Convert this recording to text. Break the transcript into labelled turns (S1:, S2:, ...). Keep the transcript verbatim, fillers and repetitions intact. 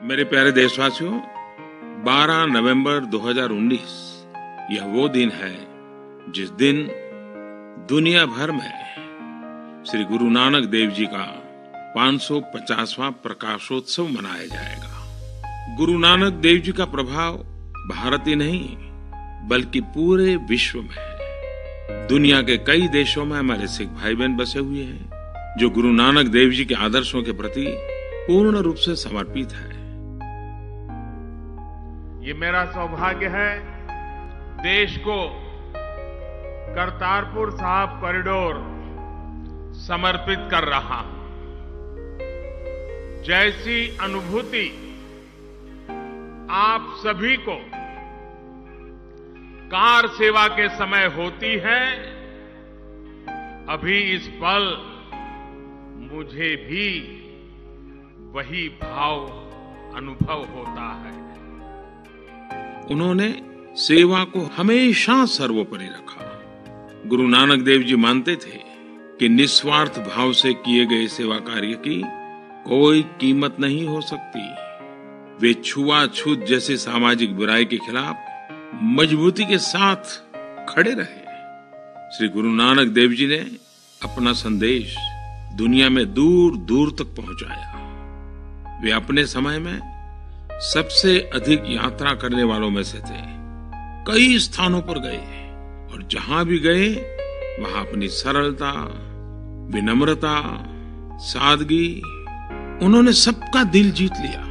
S1: मेरे प्यारे देशवासियों, बारह नवंबर दो हज़ार उन्नीस यह वो दिन है जिस दिन दुनिया भर में श्री गुरु नानक देव जी का पाँच सौ पचासवां प्रकाशोत्सव मनाया जाएगा। गुरु नानक देव जी का प्रभाव भारत ही नहीं बल्कि पूरे विश्व में है। दुनिया के कई देशों में हमारे सिख भाई बहन बसे हुए हैं जो गुरु नानक देव जी के आदर्शों के प्रति पूर्ण रूप से समर्पित है।
S2: ये मेरा सौभाग्य है देश को करतारपुर साहिब कॉरिडोर समर्पित कर रहा हूं। जैसी अनुभूति आप सभी को कार सेवा के समय होती है, अभी इस पल मुझे भी वही भाव अनुभव होता है।
S1: उन्होंने सेवा को हमेशा सर्वोपरि रखा। गुरु नानक देव जी मानते थे कि निस्वार्थ भाव से किए गए सेवा कार्य की कोई कीमत नहीं हो सकती। वे छुआछूत जैसी सामाजिक बुराई के खिलाफ मजबूती के साथ खड़े रहे। श्री गुरु नानक देव जी ने अपना संदेश दुनिया में दूर दूर तक पहुंचाया। वे अपने समय में सबसे अधिक यात्रा करने वालों में से थे। कई स्थानों पर गए और जहां भी गए वहां अपनी सरलता, विनम्रता, सादगी, उन्होंने सबका दिल जीत लिया।